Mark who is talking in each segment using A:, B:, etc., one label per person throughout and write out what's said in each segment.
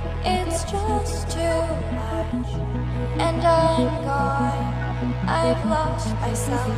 A: It's just too much, and I'm gone. I've lost myself.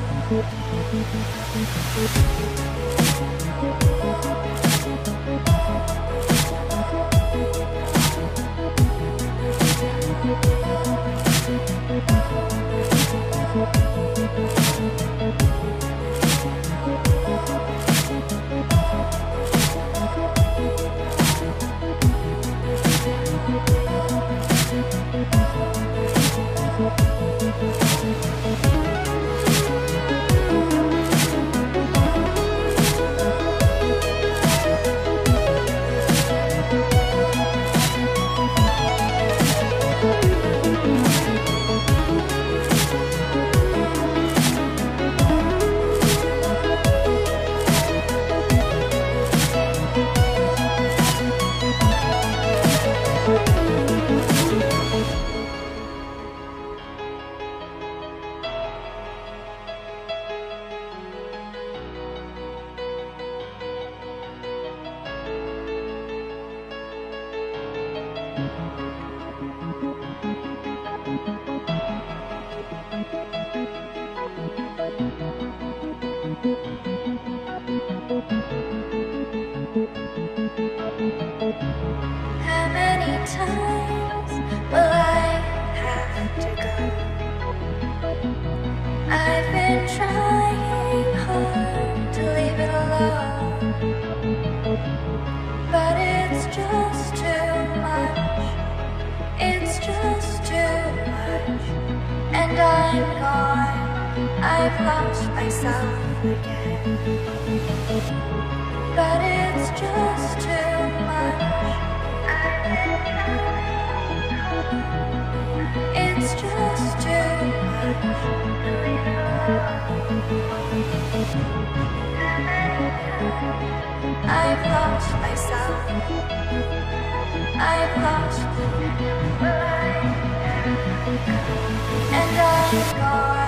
A: How many times will I have to go? I've been trying hard to leave it alone, but it's just too much. It's just too much, and I'm gone. I've lost myself again, but it's just too much. It's just too much. I've lost myself. I've lost, and I'm gone.